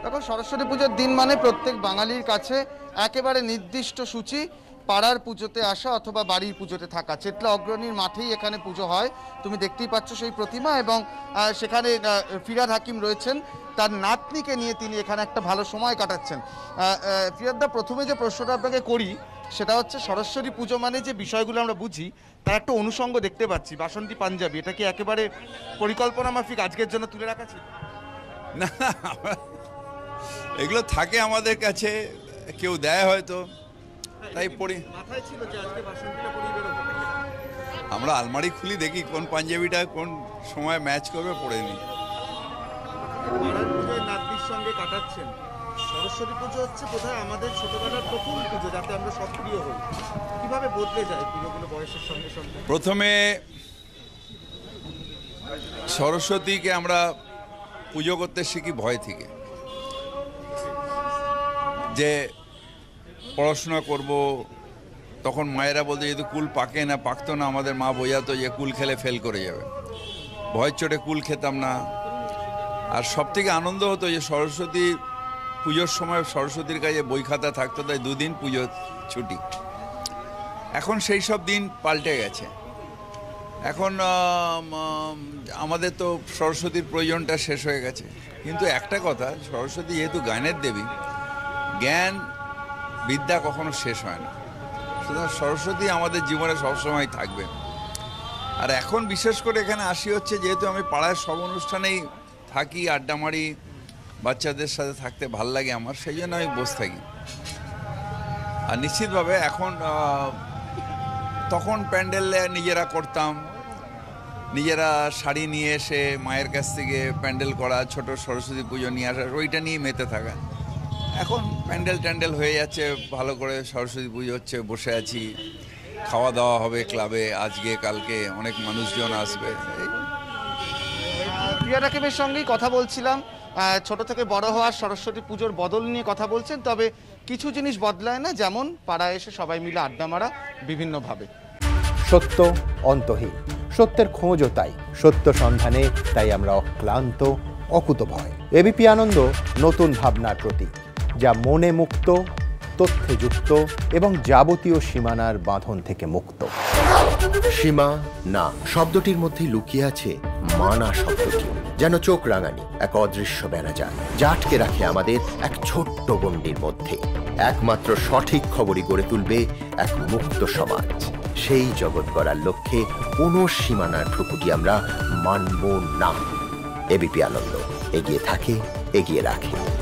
দেখো, সরস্বতী পুজোর দিন মানে প্রত্যেক বাঙালির কাছে একেবারে নির্দিষ্ট সূচি পাড়ার পুজোতে আসা অথবা বাড়ির পুজোতে থাকা। চেতলা অগ্রণীর মাঠেই এখানে পুজো হয়, তুমি দেখতেই পাচ্ছ সেই প্রতিমা, এবং সেখানে ফিরহাদ হাকিম রয়েছেন, তার নাতনিকে নিয়ে তিনি এখানে একটা ভালো সময় কাটাচ্ছেন। ফিরহাদদা, প্রথমে যে প্রশ্নটা আপনাকে করি সেটা হচ্ছে, সরস্বতী পুজো মানে যে বিষয়গুলো আমরা বুঝি তার একটা অনুষঙ্গ দেখতে পাচ্ছি, বাসন্তী পাঞ্জাবি, এটা কি একেবারে পরিকল্পনা মাফিক আজকের জন্য তুলে রাখা ছিল? না, এগুলো থাকে আমাদের কাছে, কেউ দেয় হয়তো, তাই পড়ি। মাথায় ছিল যে আজকে বাসন্তীটা পরে বেরোবো। আমরা আলমারি খুলি, দেখি কোন পাঞ্জাবিটা কোন সময় ম্যাচ করবে, পড়ে নিই। পাড়ার পুজোয় নাতনির সঙ্গে কাটাচ্ছেন, সরস্বতী পুজো হচ্ছে বোধহয় আমাদের ছোটবেলার প্রথম পুজো যাতে আমরা সক্রিয় হই। কিভাবে বদলে যায় পুজোগুলো বয়সের সঙ্গে সঙ্গে? প্রথমে সরস্বতীকে আমরা পুজো করতে শিখি ভয় থেকে, যে পড়াশোনা করব। তখন মায়েরা বলতো যদি কুল পাকে না, পাকতো না, আমাদের মা বোঝাতো যে কুল খেলে ফেল করে যাবে। ভয়ের চোটে কুল খেতাম না। আর সবথেকে আনন্দ হতো যে সরস্বতী পুজোর সময় সরস্বতীর কাছে বই খাতা থাকতো, তাই দুদিন পুজো ছুটি। এখন সেই সব দিন পাল্টে গেছে। এখন আমাদের তো সরস্বতীর প্রয়োজনটা শেষ হয়ে গেছে। কিন্তু একটা কথা, সরস্বতী যেহেতু জ্ঞানের দেবী, জ্ঞান বিদ্যা কখনো শেষ হয় না, সুতরাং সরস্বতী আমাদের জীবনে সবসময় থাকবে। আর এখন বিশেষ করে এখানে আসি হচ্ছে, যেহেতু আমি পাড়ায় সব অনুষ্ঠানেই থাকি, আড্ডা মারি, বাচ্চাদের সাথে থাকতে ভাল লাগে আমার, সেই জন্য আমি বসে থাকি। আর নিশ্চিতভাবে এখন, তখন প্যান্ডেল নিজেরা করতাম, নিজেরা শাড়ি নিয়ে এসে মায়ের কাছ থেকে প্যান্ডেল করা, ছোট সরস্বতী পুজো নিয়ে আসা, ওইটা নিয়ে মেতে থাকা। এখন প্যান্ডেল ট্যান্ডেল হয়ে যাচ্ছে, ভালো করে সরস্বতী পুজো হচ্ছে, বসে আছি, খাওয়া দাওয়া হবে ক্লাবে, আজকে কালকে অনেক মানুষজন আসবে। ফিরহাদ হাকিমের সঙ্গেই কথা বলছিলাম, ছোট থেকে বড় হওয়ার সরস্বতী পুজোর বদল নিয়ে কথা বলছেন। তবে কিছু জিনিস বদলায় না, যেমন পাড়ায় এসে সবাই মিলে আড্ডা মারা বিভিন্নভাবে। সত্য অন্তহীন, সত্যের খোঁজও তাই, সত্য সন্ধানে তাই আমরা অক্লান্ত, অকুতভয়। এবিপি আনন্দ নতুন ভাবনার প্রতীক, যা মনে মুক্ত, তথ্যে যুক্ত এবং যাবতীয় সীমানার বাঁধন থেকে মুক্ত। সীমা না শব্দটির মধ্যে লুকিয়ে আছে মানা শব্দটি, যেন চোখ রাঙানি এক অদৃশ্য বেড়াজাল, যা আটকে রাখে আমাদের এক ছোট্ট গণ্ডির মধ্যে। একমাত্র সঠিক খবরই গড়ে তুলবে এক মুক্ত সমাজ। সেই জগৎ গড়ার লক্ষ্যে কোনো সীমানার ঠুকুটি আমরা মানব না। এবিপি আনন্দ এগিয়ে থাকে, এগিয়ে রাখে।